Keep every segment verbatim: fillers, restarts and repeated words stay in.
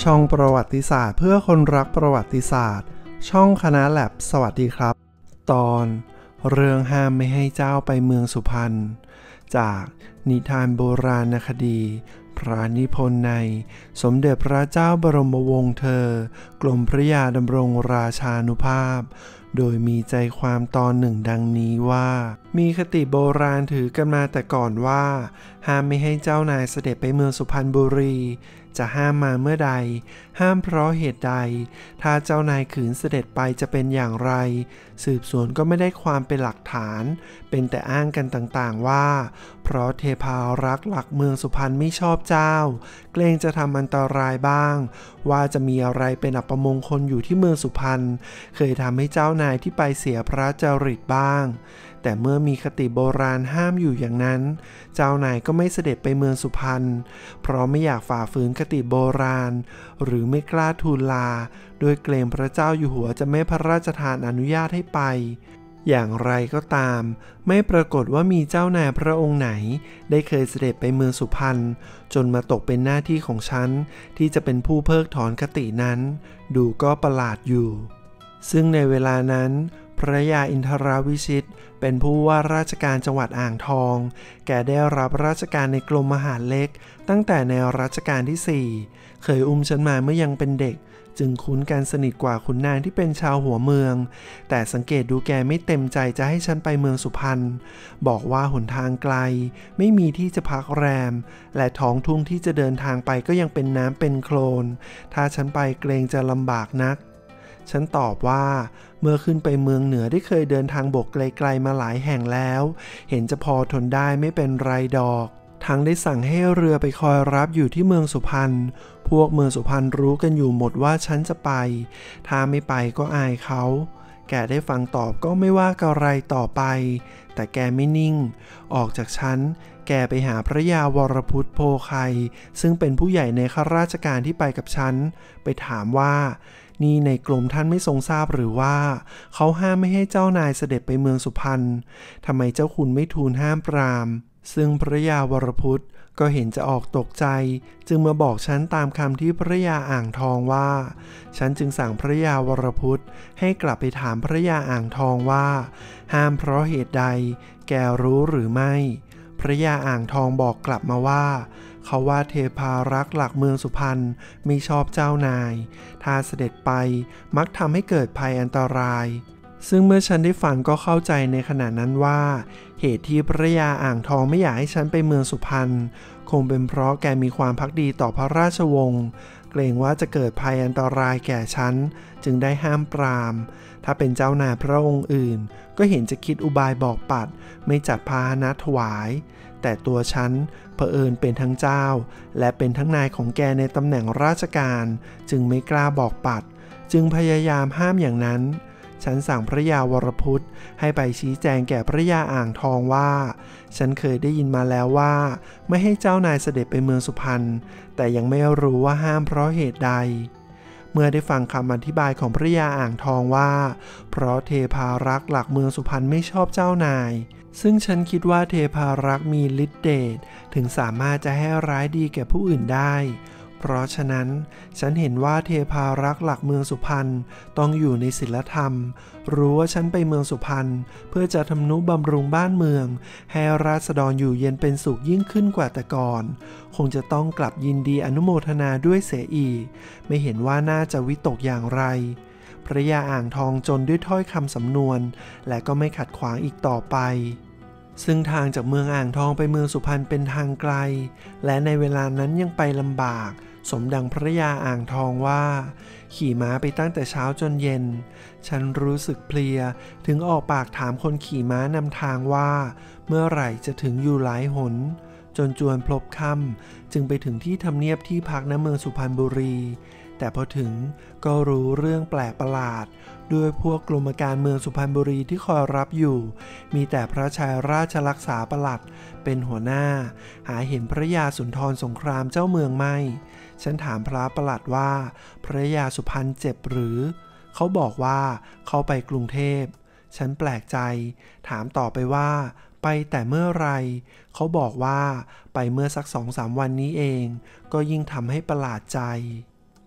ช่องประวัติศาสตร์เพื่อคนรักประวัติศาสตร์ช่องคณะแลบสวัสดีครับตอนเรื่องห้ามไม่ให้เจ้าไปเมืองสุพรรณจากนิทานโบราณคดีพระนิพนธ์ในสมเด็จพระเจ้าบรมวงศ์เธอกรมพระยาดำรงราชานุภาพโดยมีใจความตอนหนึ่งดังนี้ว่ามีคติโบราณถือกันมาแต่ก่อนว่าห้ามไม่ให้เจ้านายเสด็จไปเมืองสุพรรณบุรีจะห้ามมาเมื่อใดห้ามเพราะเหตุใดถ้าเจ้านายขืนเสด็จไปจะเป็นอย่างไรสืบสวนก็ไม่ได้ความเป็นหลักฐานเป็นแต่อ้างกันต่างๆว่าเพราะเทพารักษ์หลักเมืองสุพรรณไม่ชอบเจ้าเกรงจะทำอันตรายบ้างว่าจะมีอะไรเป็นอัปมงคลอยู่ที่เมืองสุพรรณเคยทำให้เจ้านายที่ไปเสียพระจริตบ้างแต่เมื่อมีคติโบราณห้ามอยู่อย่างนั้นเจ้านายก็ไม่เสด็จไปเมืองสุพรรณเพราะไม่อยากฝ่าฝืนคติโบราณหรือไม่กล้าทูลลาโดยเกรงพระเจ้าอยู่หัวจะไม่พระราชทานอนุญาตให้ไปอย่างไรก็ตามไม่ปรากฏว่ามีเจ้านายพระองค์ไหนได้เคยเสด็จไปเมืองสุพรรณจนมาตกเป็นหน้าที่ของฉันที่จะเป็นผู้เพิกถอนคตินั้นดูก็ประหลาดอยู่ซึ่งในเวลานั้นพระยาอินทราวิชิตเป็นผู้ว่าราชการจังหวัดอ่างทองแกได้รับราชการในกรมมหาดเล็กตั้งแต่ในรัชกาลที่สี่เคยอุ้มฉันมาเมื่อยังเป็นเด็กจึงคุ้นกันสนิทกว่าขุนนางที่เป็นชาวหัวเมืองแต่สังเกตดูแกไม่เต็มใจจะให้ฉันไปเมืองสุพรรณบอกว่าหนทางไกลไม่มีที่จะพักแรมและท้องทุ่งที่จะเดินทางไปก็ยังเป็นน้ำเป็นโคลนถ้าฉันไปเกรงจะลำบากนักฉันตอบว่าเมื่อขึ้นไปเมืองเหนือได้เคยเดินทางบกไกลๆมาหลายแห่งแล้วเห็นจะพอทนได้ไม่เป็นไรดอกทั้งได้สั่งให้เรือไปคอยรับอยู่ที่เมืองสุพรรณพวกเมืองสุพรรณรู้กันอยู่หมดว่าฉันจะไปถ้าไม่ไปก็อายเขาแกได้ฟังตอบก็ไม่ว่าอะไรต่อไปแต่แกไม่นิ่งออกจากฉันแกไปหาพระยาวรพุทธโพไคซึ่งเป็นผู้ใหญ่ในข้าราชการที่ไปกับฉันไปถามว่านี่ในกรมท่านไม่ทรงทราบหรือว่าเขาห้ามไม่ให้เจ้านายเสด็จไปเมืองสุพรรณทำไมเจ้าคุณไม่ทูลห้ามปรามซึ่งพระยาวรพุทธก็เห็นจะออกตกใจจึงมาบอกฉันตามคำที่พระยาอ่างทองว่าฉันจึงสั่งพระยาวรพุทธให้กลับไปถามพระยาอ่างทองว่าห้ามเพราะเหตุใดแกรู้หรือไม่พระยาอ่างทองบอกกลับมาว่าเขาว่าเทพารักษ์หลักเมืองสุพรรณไม่ชอบเจ้านายถ้าเสด็จไปมักทำให้เกิดภัยอันตรายซึ่งเมื่อฉันได้ฟังก็เข้าใจในขณะนั้นว่าเหตุที่พระยาอ่างทองไม่อยากให้ฉันไปเมืองสุพรรณคงเป็นเพราะแกมีความภักดีต่อพระราชวงศ์เกรงว่าจะเกิดภัยอันตรายแก่ฉันจึงได้ห้ามปรามถ้าเป็นเจ้านายพระองค์อื่นก็เห็นจะคิดอุบายบอกปัดไม่จัดพาหนะถวายแต่ตัวฉันเผอิญเป็นทั้งเจ้าและเป็นทั้งนายของแกในตำแหน่งราชการจึงไม่กล้าบอกปัดจึงพยายามห้ามอย่างนั้นฉันสั่งพระยาวรพุทธให้ไปชี้แจงแก่พระยาอ่างทองว่าฉันเคยได้ยินมาแล้วว่าไม่ให้เจ้านายเสด็จไปเมืองสุพรรณแต่ยังไม่รู้ว่าห้ามเพราะเหตุใดเมื่อได้ฟังคำอธิบายของพระยาอ่างทองว่าเพราะเทพารักษ์หลักเมืองสุพรรณไม่ชอบเจ้านายซึ่งฉันคิดว่าเทพารักษ์มีฤทธิ์เดชถึงสามารถจะให้ร้ายดีแก่ผู้อื่นได้เพราะฉะนั้นฉันเห็นว่าเทพารักษ์หลักเมืองสุพรรณต้องอยู่ในศีลธรรมรู้ว่าฉันไปเมืองสุพรรณเพื่อจะทำนุบำรุงบ้านเมืองให้ราษฎรอยู่เย็นเป็นสุขยิ่งขึ้นกว่าแต่ก่อนคงจะต้องกลับยินดีอนุโมทนาด้วยเสียอีกไม่เห็นว่าน่าจะวิตกอย่างไรพระยาอ่างทองจนด้วยถ้อยคำสำนวนและก็ไม่ขัดขวางอีกต่อไปซึ่งทางจากเมืองอ่างทองไปเมืองสุพรรณเป็นทางไกลและในเวลานั้นยังไปลำบากสมดังพระยาอ่างทองว่าขี่ม้าไปตั้งแต่เช้าจนเย็นฉันรู้สึกเพลียถึงออกปากถามคนขี่ม้านำทางว่าเมื่อไหร่จะถึงอยู่หลายหนจนจวนพลบค่ำจึงไปถึงที่ทำเนียบที่พักณเมืองสุพรรณบุรีแต่พอถึงก็รู้เรื่องแปลกประหลาดด้วยพวกกรมการเมืองสุพรรณบุรีที่คอยรับอยู่มีแต่พระชายราชรักษาปลัดเป็นหัวหน้าหาเห็นพระยาสุนทรสงครามเจ้าเมืองไม่ฉันถามพระปลัดว่าพระยาสุพรรณเจ็บหรือเขาบอกว่าเขาไปกรุงเทพฉันแปลกใจถามต่อไปว่าไปแต่เมื่อไรเขาบอกว่าไปเมื่อสักสองสามวันนี้เองก็ยิ่งทำให้ประหลาดใจ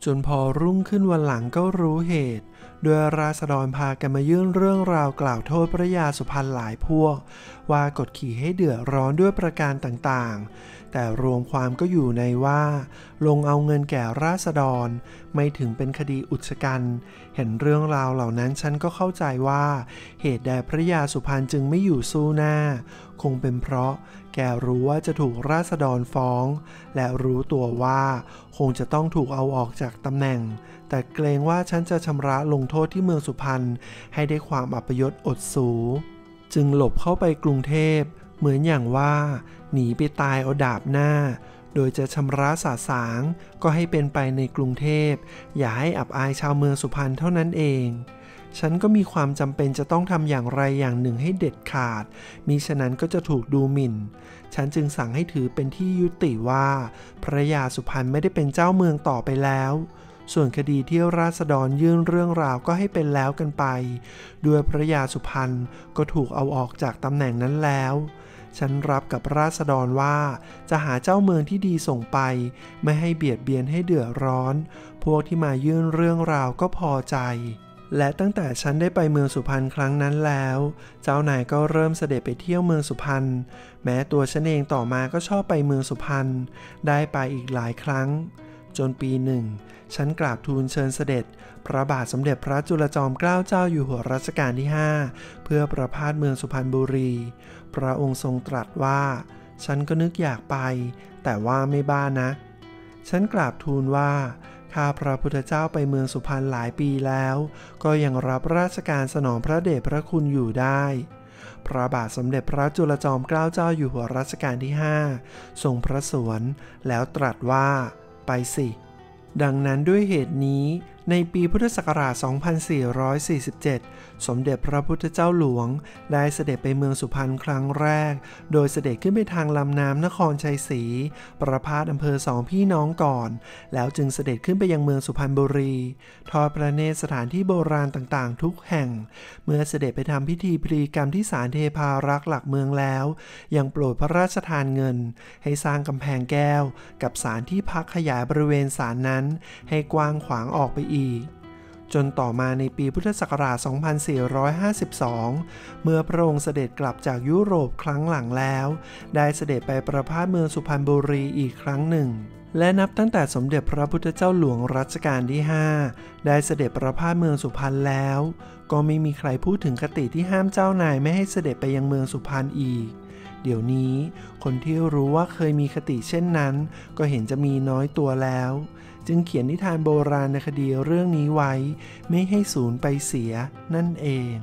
จนพอรุ่งขึ้นวันหลังก็รู้เหตุโดยราษฎรพากันมายื่นเรื่องราวกล่าวโทษพระยาสุพรรณหลายพวกว่ากดขี่ให้เดือดร้อนด้วยประการต่างๆแต่รวมความก็อยู่ในว่าลงเอาเงินแก่ราษฎรไม่ถึงเป็นคดีอุกชะกันเห็นเรื่องราวเหล่านั้นฉันก็เข้าใจว่าเหตุใดพระยาสุพรรณจึงไม่อยู่สู้หน้าคงเป็นเพราะแกรู้ว่าจะถูกราษฎรฟ้องและรู้ตัวว่าคงจะต้องถูกเอาออกจากตำแหน่งแต่เกรงว่าฉันจะชำระลงโทษที่เมืองสุพรรณให้ได้ความอัปยศอดสูจึงหลบเข้าไปกรุงเทพเหมือนอย่างว่าหนีไปตายเอาดาบหน้าโดยจะชำระสาสางก็ให้เป็นไปในกรุงเทพอย่าให้อับอายชาวเมืองสุพรรณเท่านั้นเองฉันก็มีความจำเป็นจะต้องทำอย่างไรอย่างหนึ่งให้เด็ดขาดมิฉะนั้นก็จะถูกดูหมิ่นฉันจึงสั่งให้ถือเป็นที่ยุติว่าพระยาสุพรรณไม่ได้เป็นเจ้าเมืองต่อไปแล้วส่วนคดีที่ราษฎรยื่นเรื่องราวก็ให้เป็นแล้วกันไปด้วยพระยาสุพรรณก็ถูกเอาออกจากตำแหน่งนั้นแล้วฉันรับกับราษฎรว่าจะหาเจ้าเมืองที่ดีส่งไปไม่ให้เบียดเบียนให้เดือดร้อนพวกที่มายื่นเรื่องราวก็พอใจและตั้งแต่ฉันได้ไปเมืองสุพรรณครั้งนั้นแล้วเจ้านายก็เริ่มเสด็จไปเที่ยวเมืองสุพรรณแม้ตัวฉันเองต่อมาก็ชอบไปเมืองสุพรรณได้ไปอีกหลายครั้งจนปีหนึ่งฉันกราบทูลเชิญเสด็จพระบาทสมเด็จพระจุลจอมเกล้าเจ้าอยู่หัวรัชกาลที่ห้าเพื่อประพาสเมืองสุพรรณบุรีพระองค์ทรงตรัสว่าฉันก็นึกอยากไปแต่ว่าไม่บ้านะฉันกราบทูลว่าข้าพระพุทธเจ้าไปเมืองสุพรรณหลายปีแล้วก็ยังรับราชการสนองพระเดชพระคุณอยู่ได้พระบาทสมเด็จพระจุลจอมเกล้าเจ้าอยู่หัวรัชกาลที่ห้าทรงพระสวนแล้วตรัสว่าไปสิดังนั้นด้วยเหตุนี้ในปีพุทธศักราช สองพันสี่ร้อยสี่สิบเจ็ด สมเด็จพระพุทธเจ้าหลวงได้เสด็จไปเมืองสุพรรณครั้งแรกโดยเสด็จขึ้นไปทางลำน้ำนครชัยศรีประพาสอำเภอสองพี่น้องก่อนแล้วจึงเสด็จขึ้นไปยังเมืองสุพรรณบุรีทอดพระเนตรสถานที่โบราณต่างๆทุกแห่งเมื่อเสด็จไปทำพิธีพลีกรรมที่ศาลเทพารักษ์หลักเมืองแล้วยังโปรดพระราชทานเงินให้สร้างกำแพงแก้วกับศาลที่พักขยายบริเวณศาลนั้นให้กว้างขวางออกไปอีกจนต่อมาในปีพุทธศักราช สองพันสี่ร้อยห้าสิบสอง เมื่อพระองค์เสด็จกลับจากยุโรปครั้งหลังแล้วได้เสด็จไปประพาสเมืองสุพรรณบุรีอีกครั้งหนึ่งและนับตั้งแต่สมเด็จพระพุทธเจ้าหลวงรัชกาลที่ห้าได้เสด็จประพาสเมืองสุพรรณแล้วก็ไม่มีใครพูดถึงคติที่ห้ามเจ้านายไม่ให้เสด็จไปยังเมืองสุพรรณอีกเดี๋ยวนี้คนที่รู้ว่าเคยมีคติเช่นนั้นก็เห็นจะมีน้อยตัวแล้วจึงเขียนนิทานโบราณคดีเรื่องนี้ไว้ไม่ให้สูญไปเสียนั่นเอง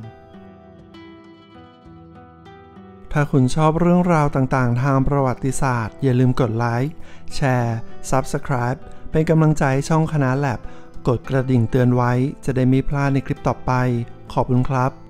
ถ้าคุณชอบเรื่องราวต่างๆทางประวัติศาสตร์อย่าลืมกดไลค์แชร์ ซับสไครบ์ เป็นกำลังใจช่องคณะแลบกดกระดิ่งเตือนไว้จะได้ไม่พลาดในคลิปต่อไปขอบคุณครับ